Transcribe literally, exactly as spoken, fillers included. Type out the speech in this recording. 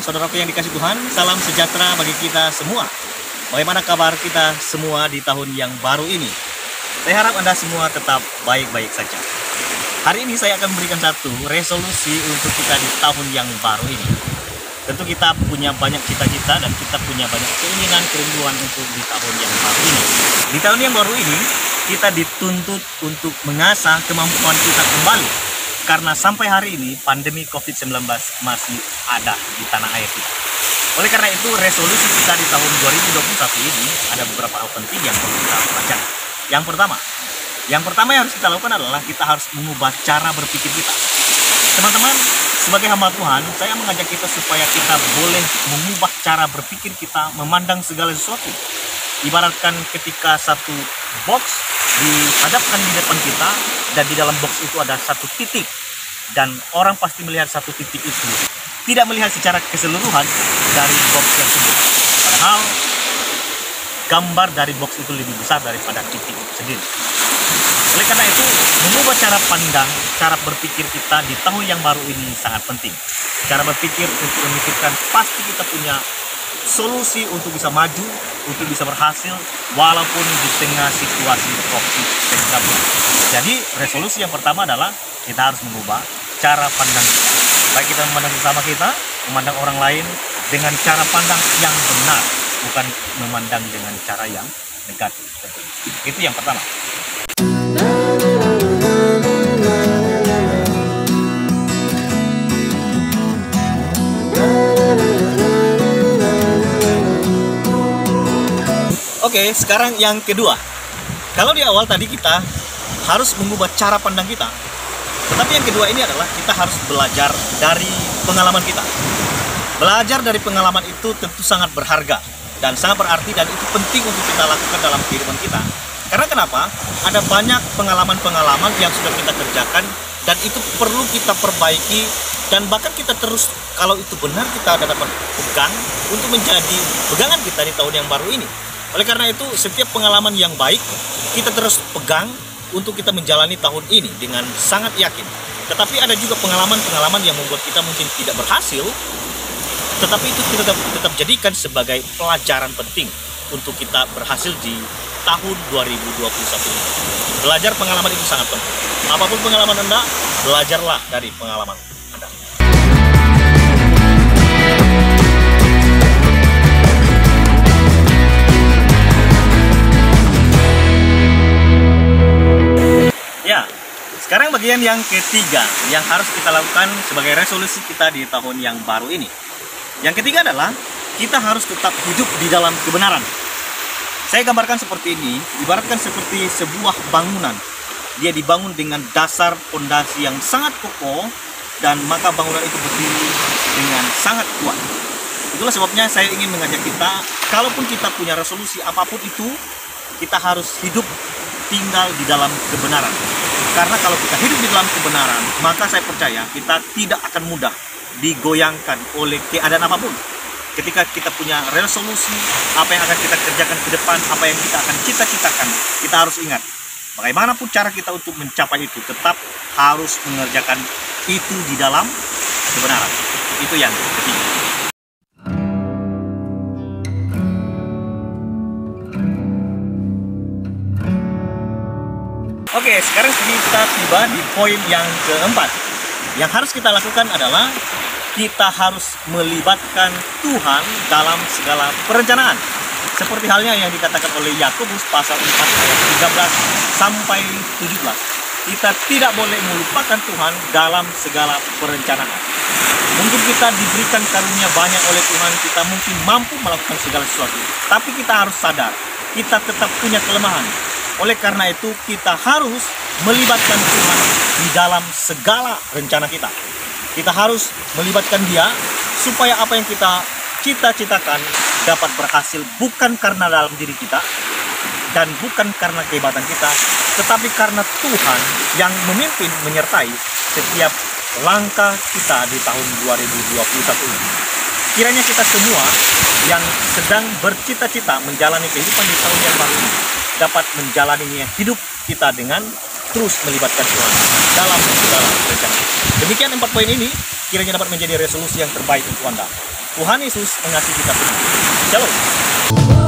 saudaraku yang dikasih Tuhan, salam sejahtera bagi kita semua. Bagaimana kabar kita semua di tahun yang baru ini? Saya harap Anda semua tetap baik-baik saja. Hari ini saya akan memberikan satu resolusi untuk kita di tahun yang baru ini. Tentu kita punya banyak cita-cita dan kita punya banyak keinginan, kerinduan untuk di tahun yang baru ini. Di tahun yang baru ini, kita dituntut untuk mengasah kemampuan kita kembali. Karena sampai hari ini pandemi covid sembilan belas masih ada di tanah air kita. Oleh karena itu resolusi kita di tahun dua ribu dua puluh satu ini ada beberapa hal penting yang perlu kita pelajari. Yang pertama, yang pertama yang harus kita lakukan adalah kita harus mengubah cara berpikir kita. Teman-teman, sebagai hamba Tuhan, saya mengajak kita supaya kita boleh mengubah cara berpikir kita, memandang segala sesuatu. Ibaratkan ketika satu box dihadapkan di depan kita dan di dalam box itu ada satu titik dan orang pasti melihat satu titik itu, tidak melihat secara keseluruhan dari box tersebut. Padahal gambar dari box itu lebih besar daripada titik itu sendiri. Oleh karena itu, mengubah cara pandang, cara berpikir kita di tahun yang baru ini sangat penting. Cara berpikir untuk memikirkan pasti kita punya solusi untuk bisa maju, untuk bisa berhasil walaupun di tengah situasi covid sembilan belas. Jadi resolusi yang pertama adalah kita harus mengubah cara pandang kita. Baik kita memandang sesama kita, memandang orang lain dengan cara pandang yang benar, bukan memandang dengan cara yang negatif. Itu yang pertama. Oke, sekarang yang kedua. Kalau di awal tadi kita harus mengubah cara pandang kita. Tetapi yang kedua ini adalah kita harus belajar dari pengalaman kita. Belajar dari pengalaman itu tentu sangat berharga dan sangat berarti dan itu penting untuk kita lakukan dalam kehidupan kita. Karena kenapa? Ada banyak pengalaman-pengalaman yang sudah kita kerjakan dan itu perlu kita perbaiki dan bahkan kita terus, kalau itu benar, kita dapat pegang untuk menjadi pegangan kita di tahun yang baru ini. Oleh karena itu, setiap pengalaman yang baik kita terus pegang untuk kita menjalani tahun ini dengan sangat yakin. Tetapi ada juga pengalaman-pengalaman yang membuat kita mungkin tidak berhasil, tetapi itu kita tetap, tetap jadikan sebagai pelajaran penting untuk kita berhasil di tahun dua ribu dua puluh satu ini. Belajar pengalaman itu sangat penting. Apapun pengalaman Anda, belajarlah dari pengalaman Anda. Ya, sekarang bagian yang ketiga yang harus kita lakukan sebagai resolusi kita di tahun yang baru ini. Yang ketiga adalah kita harus tetap hidup di dalam kebenaran. Saya gambarkan seperti ini, ibaratkan seperti sebuah bangunan. Dia dibangun dengan dasar fondasi yang sangat kokoh dan maka bangunan itu berdiri dengan sangat kuat. Itulah sebabnya saya ingin mengajak kita, kalaupun kita punya resolusi apapun itu, kita harus hidup tinggal di dalam kebenaran. Karena kalau kita hidup di dalam kebenaran, maka saya percaya kita tidak akan mudah digoyangkan oleh keadaan apapun. Ketika kita punya resolusi, apa yang akan kita kerjakan ke depan, apa yang kita akan cita-citakan, kita harus ingat, bagaimanapun cara kita untuk mencapai itu, tetap harus mengerjakan itu di dalam kebenaran. Itu yang ketiga. Oke, sekarang kita tiba di poin yang keempat. Yang harus kita lakukan adalah kita harus melibatkan Tuhan dalam segala perencanaan. Seperti halnya yang dikatakan oleh Yakobus pasal empat ayat tiga belas sampai tujuh belas. Kita tidak boleh melupakan Tuhan dalam segala perencanaan. Mungkin kita diberikan karunia banyak oleh Tuhan, kita mungkin mampu melakukan segala sesuatu. Tapi kita harus sadar, kita tetap punya kelemahan. Oleh karena itu, kita harus melibatkan Tuhan di dalam segala rencana kita. Kita harus melibatkan Dia supaya apa yang kita cita-citakan dapat berhasil, bukan karena dalam diri kita dan bukan karena kehebatan kita, tetapi karena Tuhan yang memimpin, menyertai setiap langkah kita di tahun dua ribu dua puluh satu ini. Kiranya kita semua yang sedang bercita-cita menjalani kehidupan di tahun yang baru ini dapat menjalani hidup kita dengan terus melibatkan Tuhan dalam segala rencana. Demikian empat poin ini kiranya dapat menjadi resolusi yang terbaik untuk Anda. Tuhan Yesus mengasihi kita semua. Shalom.